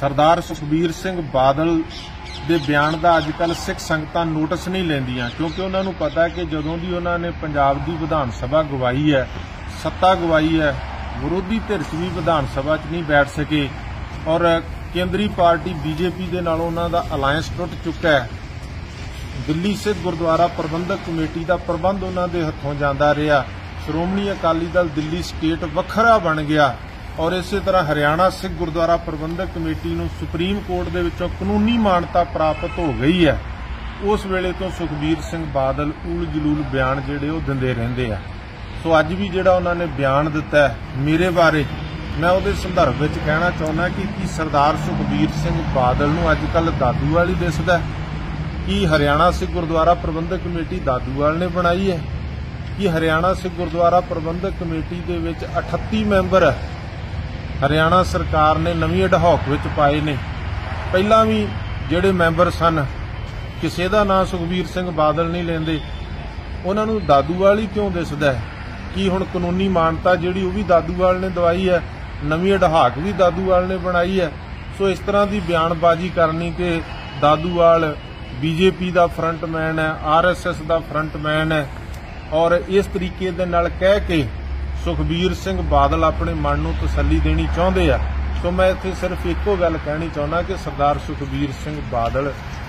सरदार सुखबीर सिंह बादल ਦੇ ਬਿਆਨ ਦਾ ਅੱਜਕੱਲ ਸਿੱਖ ਸੰਗਤਾਂ ਨੋਟਿਸ ਨਹੀਂ ਲੈਂਦੀਆਂ ਕਿਉਂਕਿ ਉਹਨਾਂ ਨੂੰ ਪਤਾ ਕਿ ਜਦੋਂ ਦੀ ਉਹਨਾਂ ਨੇ ਪੰਜਾਬ ਦੀ ਵਿਧਾਨ ਸਭਾ ਗਵਾਈ ਹੈ, ਸੱਤਾ ਗਵਾਈ ਹੈ, ਵਿਰੋਧੀ ਧਿਰ 'ਚ ਵੀ ਵਿਧਾਨ ਸਭਾ 'ਚ ਨਹੀਂ ਬੈਠ ਸਕੇ ਔਰ ਕੇਂਦਰੀ ਪਾਰਟੀ ਬੀਜੇਪੀ ਦੇ ਨਾਲ ਉਹਨਾਂ ਦਾ ਅਲਾਇੰਸ ਟੁੱਟ ਚੁੱਕਾ ਹੈ। ਦਿੱਲੀ ਸਿੱਖ ਗੁਰਦੁਆਰਾ ਪ੍ਰਬੰਧਕ ਕਮੇਟੀ ਦਾ ਪ੍ਰਬੰਧ ਉਹਨਾਂ ਦੇ ਹੱਥੋਂ ਜਾਂਦਾ ਰਿਹਾ। ਸ਼੍ਰੋਮਣੀ ਅਕਾਲੀ ਦਲ ਦਿੱਲੀ ਸਟੇਟ ਵੱਖਰਾ ਬਣ ਗਿਆ और इस तरह हरियाणा सिख गुरुद्वारा प्रबंधक कमेटी नूं सुप्रीम कोर्ट दे विचों कानूनी मानता प्राप्त हो गई है। उस वेले तो सुखबीर सिंह बादल ऊल जलूल बयान जिहड़े वो दिंदे रहिंदे आ। सो अज भी जिहड़ा उन्हां ने बयान दिता है मेरे बारे, मैं उहदे संदर्भ विच कहना चाहुंदा कि सरदार सुखबीर सिंह बादल नूं अजकल दादूवाल ही दिसदा है कि हरियाणा सिख गुरुद्वारा प्रबंधक कमेटी दादूवाल ने बनाई है कि हरियाणा सिख गुरुद्वारा प्रबंधक कमेटी दे विच 38 मैंबर है। हरियाणा सरकार ने नवीं अडहॉक विच पाए ने। पहला भी जिहड़े मैंबर सन किसी का नाम सुखबीर सिंह बादल नहीं लेंदे, उन्हां नूं दादूवाल ही क्यों दिसदा है कि हुण कानूनी मानता जिहड़ी वो भी दादूवाल ने दवाई है, नवीं अडहॉक भी दादूवाल ने बनाई है। सो इस तरह की बयानबाजी करनी कि दादूवाल बीजेपी का फ्रंटमैन है, RSS का फ्रंटमैन है और इस तरीके दे नाल कह के सुखबीर सिंह बादल अपने मन नूं तसल्ली देनी चाहुंदे आ। तो मैं इत्थे सिर्फ एको गल कहनी चाहुंदा कि सरदार सुखबीर सिंह बादल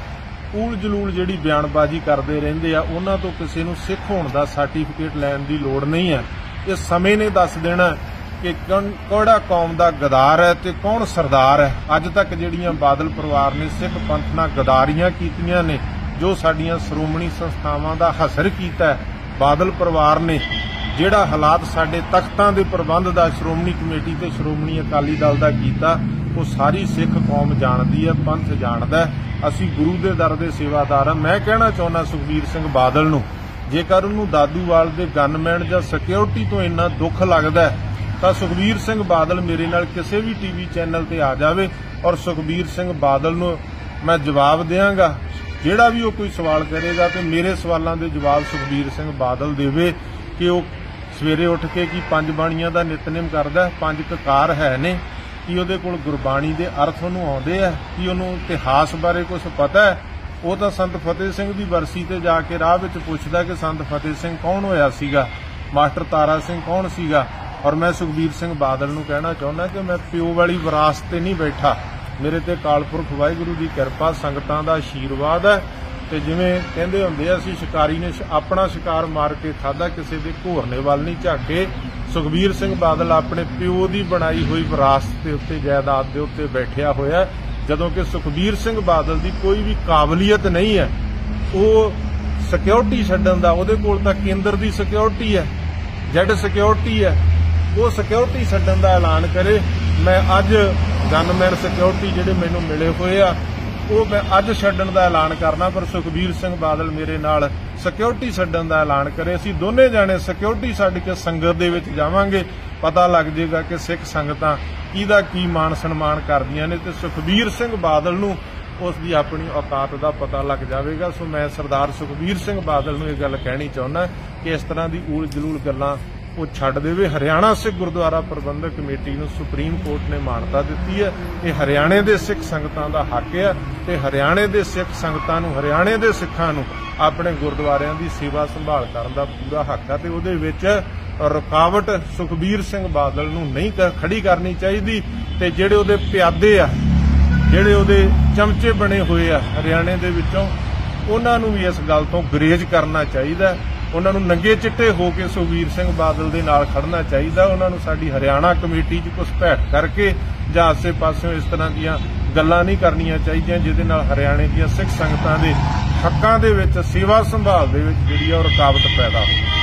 ऊल जलूल जिहड़ी बयानबाजी करते रहिंदे आ, उन्हां तों किसी नूं सिख होण दा सर्टिफिकेट लैण दी लोड़ नहीं है। इस समय ने दस देना कि किहड़ा कौम दा गदार है ते कौन सरदार है। अज तक जिहड़ियां बादल परिवार ने सिख पंथ नाल गदारियां कीतीआं ने, जो साडीआं श्रोमणी संस्थावां दा हसर कीता है, बादल परिवार ने ਜਿਹੜਾ ਹਾਲਾਤ ਸਾਡੇ ਤਖਤਾਂ ਦੇ ਪ੍ਰਬੰਧ ਦਾ ਸ਼੍ਰੋਮਣੀ ਕਮੇਟੀ ਤੇ ਸ਼੍ਰੋਮਣੀ ਅਕਾਲੀ ਦਲ ਦਾ ਕੀਤਾ, ਉਹ ਸਾਰੀ ਸਿੱਖ ਕੌਮ ਜਾਣਦੀ ਹੈ, ਪੰਥ ਜਾਣਦਾ। ਅਸੀਂ ਗੁਰੂ ਦੇ ਦਰ ਦੇ ਸੇਵਾਦਾਰ ਹਾਂ। ਮੈਂ ਕਹਿਣਾ ਚਾਹੁੰਦਾ ਸੁਖਬੀਰ ਸਿੰਘ ਬਾਦਲ ਨੂੰ, ਜੇਕਰ ਉਹਨੂੰ ਦਾਦੂਵਾਲ ਦੇ ਗਨਮੈਨ ਜਾਂ ਸਿਕਿਉਰਿਟੀ ਤੋਂ ਇੰਨਾ ਦੁੱਖ ਲੱਗਦਾ ਤਾਂ ਸੁਖਬੀਰ ਸਿੰਘ ਬਾਦਲ ਮੇਰੇ ਨਾਲ ਕਿਸੇ ਵੀ ਟੀਵੀ ਚੈਨਲ ਤੇ ਆ ਜਾਵੇ ਔਰ ਸੁਖਬੀਰ ਸਿੰਘ ਬਾਦਲ ਨੂੰ ਮੈਂ ਜਵਾਬ ਦਿਆਂਗਾ। ਜਿਹੜਾ ਵੀ ਉਹ ਕੋਈ ਸਵਾਲ ਕਰੇਗਾ ਤੇ ਮੇਰੇ ਸਵਾਲਾਂ ਦੇ ਜਵਾਬ ਸੁਖਬੀਰ ਸਿੰਘ ਬਾਦਲ ਦੇਵੇ ਕਿ ਉਹ ਸਵੇਰੇ ਉੱਠ ਕੇ ਕੀ 5 ਬਾਣੀਆਂ ਦਾ ਨਿਤਨੇਮ ਕਰਦਾ, 5 ਕਕਾਰ ਹੈ ਨੇ, ਕਿ ਉਹਦੇ ਕੋਲ ਗੁਰਬਾਣੀ ਦੇ ਅਰਥ ਉਹਨੂੰ ਆਉਂਦੇ ਆ, ਕਿ ਉਹਨੂੰ ਇਤਿਹਾਸ ਬਾਰੇ ਕੁਝ ਪਤਾ ਹੈ। ਉਹ ਤਾਂ ਸੰਤ ਫਤਿਹ ਸਿੰਘ ਦੀ ਬਰਸੀ ਤੇ ਜਾ ਕੇ ਰਾਹ ਵਿੱਚ ਪੁੱਛਦਾ ਕਿ ਸੰਤ ਫਤਿਹ ਸਿੰਘ ਕੌਣ ਹੋਇਆ ਸੀਗਾ, ਮਾਸਟਰ ਤਾਰਾ ਸਿੰਘ ਕੌਣ ਸੀਗਾ। ਔਰ ਮੈਂ ਸੁਖਬੀਰ ਸਿੰਘ ਬਾਦਲ ਨੂੰ ਕਹਿਣਾ ਚਾਹੁੰਦਾ ਕਿ ਮੈਂ ਪਿਓ ਵਾਲੀ ਵਿਰਾਸਤ ਤੇ ਨਹੀਂ ਬੈਠਾ, ਮੇਰੇ ਤੇ ਅਕਾਲ ਪੁਰਖ ਵਾਹਿਗੁਰੂ ਦੀ ਕਿਰਪਾ, ਸੰਗਤਾਂ ਦਾ ਆਸ਼ੀਰਵਾਦ ਹੈ। ਤੇ ਜਿਵੇਂ ਕਹਿੰਦੇ ਹੁੰਦੇ ਆ, ਅਸੀਂ ਸ਼ਿਕਾਰੀ ਨੇ ਆਪਣਾ ਸ਼ਿਕਾਰ ਮਾਰ ਕੇ ਖਾਦਾ, ਕਿਸੇ ਦੇ ਘੋਰਨੇ ਵੱਲ ਨਹੀਂ ਝਾਕੇ। ਸੁਖਬੀਰ ਸਿੰਘ ਬਾਦਲ ਆਪਣੇ ਪਿਓ ਦੀ ਬਣਾਈ ਹੋਈ ਵਿਰਾਸਤ ਦੇ ਉੱਤੇ, ਜਾਇਦਾਦ ਦੇ ਉੱਤੇ ਬੈਠਿਆ ਹੋਇਆ, ਜਦੋਂ ਕਿ ਸੁਖਬੀਰ ਸਿੰਘ ਬਾਦਲ ਦੀ ਕੋਈ ਵੀ ਕਾਬਲੀਅਤ ਨਹੀਂ ਹੈ ਉਹ ਸਿਕਿਉਰਿਟੀ ਛੱਡਣ ਦਾ। ਉਹਦੇ ਕੋਲ ਤਾਂ ਕੇਂਦਰ ਦੀ ਸਿਕਿਉਰਿਟੀ ਹੈ, ਜੈਡ ਸਿਕਿਉਰਿਟੀ ਹੈ, ਉਹ ਸਿਕਿਉਰਿਟੀ ਛੱਡਣ ਦਾ ਐਲਾਨ ਕਰੇ। ਮੈਂ ਅੱਜ ਗਨਮੈਨ ਸਿਕਿਉਰਿਟੀ ਜਿਹੜੇ ਮੈਨੂੰ ਮਿਲੇ ਹੋਏ ਆ ਉਹ ਮੈਂ ਅੱਜ ਛੱਡਣ ਦਾ ਐਲਾਨ ਕਰਨਾ, ਪਰ ਸੁਖਬੀਰ ਸਿੰਘ ਬਾਦਲ ਮੇਰੇ ਨਾਲ ਸਿਕਿਉਰਿਟੀ ਛੱਡਣ ਦਾ ਐਲਾਨ ਕਰੇ। ਅਸੀਂ ਦੋਨੇ ਜਾਣੇ ਸਿਕਿਉਰਿਟੀ ਛੱਡ ਕੇ ਸੰਗਤ ਦੇ ਵਿੱਚ ਜਾਵਾਂਗੇ, ਪਤਾ ਲੱਗ ਜਾਏਗਾ ਕਿ ਸਿੱਖ ਸੰਗਤਾਂ ਕਿਹਦਾ ਕੀ ਮਾਣ ਸਨਮਾਨ ਕਰਦੀਆਂ ਨੇ ਤੇ ਸੁਖਬੀਰ ਸਿੰਘ ਬਾਦਲ ਨੂੰ ਉਸ ਦੀ ਆਪਣੀ ਔਕਾਤ ਦਾ ਪਤਾ ਲੱਗ ਜਾਵੇਗਾ। ਸੋ ਮੈਂ ਸਰਦਾਰ ਸੁਖਬੀਰ ਸਿੰਘ ਬਾਦਲ ਨੂੰ ਇਹ ਗੱਲ ਕਹਿਣੀ ਚਾਹੁੰਦਾ ਕਿ ਇਸ ਤਰ੍ਹਾਂ ਦੀ ਊਲ ਜਲੂਲ ਗੱਲਾਂ ਉਹ ਛੱਡ ਦੇਵੇ। ਹਰਿਆਣਾ ਸਿੱਖ ਗੁਰਦੁਆਰਾ ਪ੍ਰਬੰਧਕ ਕਮੇਟੀ ਨੂੰ ਸੁਪਰੀਮ ਕੋਰਟ ਨੇ ਮਾਨਤਾ ਦਿੱਤੀ ਹੈ। ਇਹ ਹਰਿਆਣੇ ਦੇ ਸਿੱਖ ਸੰਗਤਾਂ ਦਾ ਹੱਕ ਹੈ ਤੇ ਹਰਿਆਣੇ ਦੇ ਸਿੱਖ ਸੰਗਤਾਂ ਨੂੰ, ਹਰਿਆਣੇ ਦੇ ਸਿੱਖਾਂ ਨੂੰ ਆਪਣੇ ਗੁਰਦੁਆਰਿਆਂ ਦੀ ਸੇਵਾ ਸੰਭਾਲ ਕਰਨ ਦਾ ਪੂਰਾ ਹੱਕ ਹੈ ਤੇ ਉਹਦੇ ਵਿੱਚ ਰੁਕਾਵਟ ਸੁਖਬੀਰ ਸਿੰਘ ਬਾਦਲ ਨੂੰ ਨਹੀਂ ਖੜੀ ਕਰਨੀ ਚਾਹੀਦੀ। ਤੇ ਜਿਹੜੇ ਉਹਦੇ ਪਿਆਦੇ ਆ, ਜਿਹੜੇ ਉਹਦੇ ਚਮਚੇ ਬਣੇ ਹੋਏ ਆ ਹਰਿਆਣੇ ਦੇ ਵਿੱਚੋਂ, ਉਹਨਾਂ ਨੂੰ ਵੀ ਇਸ ਗੱਲ ਤੋਂ ਗੁਰੇਜ਼ ਕਰਨਾ ਚਾਹੀਦਾ। ਉਹਨਾਂ ਨੂੰ ਨੰਗੇ ਚਿੱਟੇ ਹੋ ਕੇ ਸੁਖਬੀਰ ਸਿੰਘ ਬਾਦਲ ਦੇ ਨਾਲ ਖੜਨਾ ਚਾਹੀਦਾ। ਉਹਨਾਂ ਨੂੰ ਸਾਡੀ ਹਰਿਆਣਾ ਕਮੇਟੀ 'ਚ ਘੁਸਪੈਠ ਕਰਕੇ ਜਾਂ ਆਸੇ ਪਾਸਿਓਂ ਇਸ ਤਰ੍ਹਾਂ ਦੀਆਂ ਗੱਲਾਂ ਨਹੀਂ ਕਰਨੀਆਂ ਚਾਹੀਦੀਆਂ ਜਿਹਦੇ ਨਾਲ ਹਰਿਆਣੇ ਦੀਆਂ ਸਿੱਖ ਸੰਗਤਾਂ ਦੇ ਹੱਕਾਂ ਦੇ ਵਿੱਚ, ਸੇਵਾ ਸੰਭਾਲ ਦੇ ਵਿੱਚ ਜਿਹੜੀ ਆ ਉਹ ਰੁਕਾਵਟ ਪੈਦਾ ਹੋਵੇ।